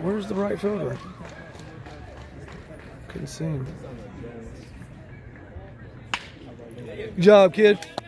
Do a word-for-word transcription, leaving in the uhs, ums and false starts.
Where's the right fielder? Couldn't see him. Good job, kid.